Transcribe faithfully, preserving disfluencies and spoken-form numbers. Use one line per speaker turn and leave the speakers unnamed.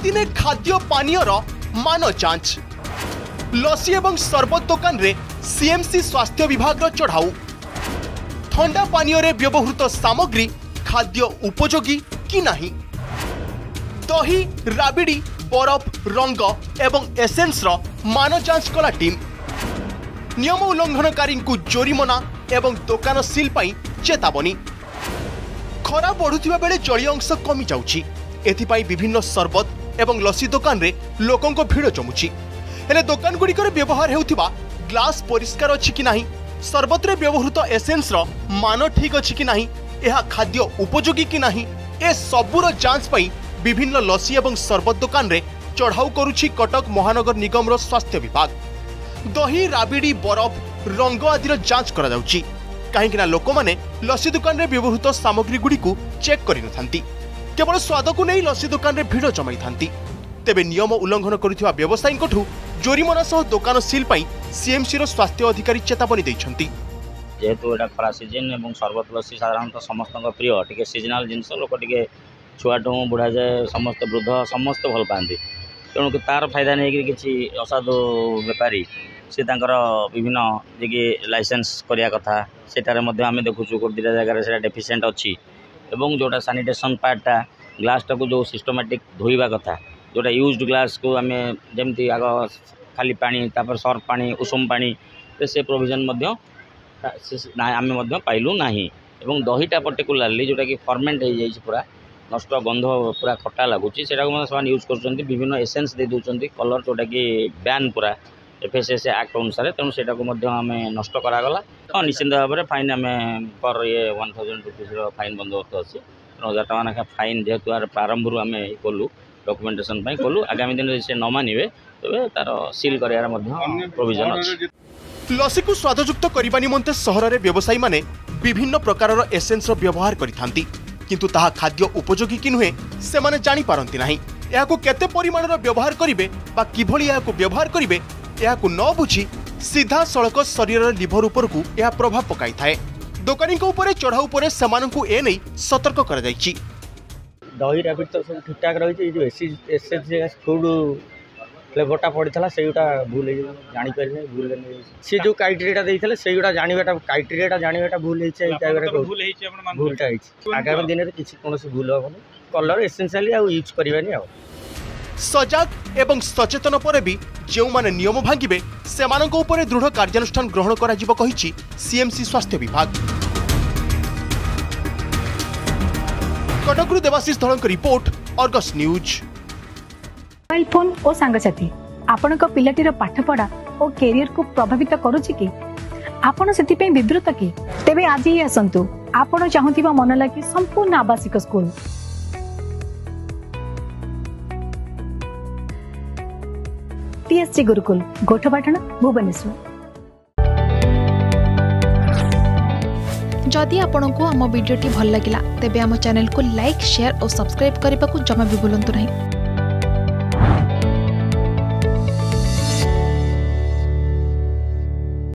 दिने खाद्य पानीयर मान जांच लसी एवं सरबत दुकान रे सीएमसी स्वास्थ्य विभाग चढ़ाऊ ठंडा पानीय रे व्यवहृत सामग्री खाद्य उपयोगी कि नहीं दही राबिड़ी बरफ रंग एवं एसेंस रो मान जांच कला टीम नियम उल्लंघनकारी को जोरिमाना एवं दुकान सील पाई चेतावनी खरा बढ़ुथिबा बेले जलीय अंश कमी जाउछि एथिपाई विभिन्न सरबत एवं लसी दुकान रे लोकन को भीड़ जमुछि हेले दुकान गुडी करे व्यवहार हेउथिबा ग्लास परिष्कार अछि कि नाही सरबत रे व्यवहृत एसेंस रो मान ठीक अछि कि नाही एहा खाद्य उपयोगी कि नाही ए सबुर जांच पाई विभिन्न लसी एवं सरबत दुकान रे चढ़ाऊ करुछि कटक महानगर निगम रो स्वास्थ्य विभाग दही राबिड़ी बरफ रंग आदि रो जांच करा जाउछि काहेकि ना लोक माने लसी दुकान रे व्यवहृत सामग्री गुडी को चेक करि नथांती केवल स्वाद को नहीं लसी दुकान रे भीड़ जमाई थांती तेबे नियम उल्लंघन करुथिबा व्यवसायी कोठू जोरिमाना सह दुकान सील पाई सीएमसी रो स्वास्थ्य अधिकारी चेतावनी दैछंती
जेहेतु एटा खरा सीजन एवं सरबत लसी साधारणतः समस्त प्रिय टिके सीजनल जिनस लोक टिके छुआटू बुढ़ा जाए समस्त वृद्ध समस्त भल पाती तेणु तार फायदा नहीं कि असाधु बेपारी सी विभिन्न जे लाइसेंस करिया कथा सेटारे मध्य आमे देखुछु को दिटा जगह से डेफिशिएंट अच्छी एवं जोटा सैनिटेशन पार्टा ग्लास टाक जो सिस्टमेटिक धोइबा कथा जोटा यूज्ड ग्लास को आमे जेमती आग खाली पानी तापर सर्फ पानी उषुम पानी से प्रोविजन मध्य आमे मध्य पाइलु नाही एवं दहीटा पर्टिकुलारली जोटा कि फर्मेंट हो जाइए पूरा नष्ट गंध पूरा खट्टा लगुच से यूज कर विभिन्न एसेंस दे दौरान कलर जोटा कि बैन पूरा एफएसएस एक्ट अनुसार तेणु से आम नष्ट करागला हाँ निश्चिंत भाव में फाइन आम पर ये वन थाउजेंड रुपीज फाइन बंदोबस्त अच्छी तेणु हजार टाँह लेखा फाइन जेहेतु आर प्रारंभ आम कलु डॉक्यूमेंटेशन कलु आगामी दिन से न मानिबे तेज तार सील करार प्रोविजन अच्छी
लसी को स्वादयुक्त करने निमंते सहर में व्यवसायी माने विभिन्न प्रकार एसेंस व्यवहार करिथांती किंतु ताहा खाद्य उपयोगी कि नुहे से माने जानी पारंती नाही एहाको केते परिमाण व्यवहार करिवे बा किभली एहाको व्यवहार करिवे एहाको न बुझी सीधा सड़क शरीर लिभर उपर को यह प्रभाव पकाई थाए दुकानी उपरे चढ़ाऊ पर सेमानंकु ए नै सतर्क करा जायछि
दही राबिड़ तो सब ठीक ठाक रही जो एसेंस फूड फ्लेवरटा पड़ता से भूल जापर भूल सी जो क्राइटेरिया देते से जानवाटा क्राइटेरिया जानवाटा भूल भूलटा आगामी दिन में किसी कौन भूल हेनी कलर एसेंशियली यूज करवानी
सजग एवं सचेतन पर भी जो माने नियम भांगिबे सेमानंको उपरे दृढ़ कार्यानुष्ठान ग्रहण करा जिवो कहिछि सीएमसी स्वास्थ्य विभाग। कटकरू देवाशीष धड़क report Argus news.
Mobile phone और सांगसाथी आपण पिलाटीर पाठपढ़ा और कैरियर को प्रभावित करुछि कि आपण सेति पे विब्रत कि तेबे आज ही आसंतु आपण चाहुथिबा मन लागी संपूर्ण आवासिक स्कूल टीएससी गुरुकुल गोठपाटण भुवनेश्वर।
जदि आपंक आम भिडी भल लगा तेब आम चैनल को लाइक शेयर और सब्सक्राइब करने को जमा भी भूलु नहीं।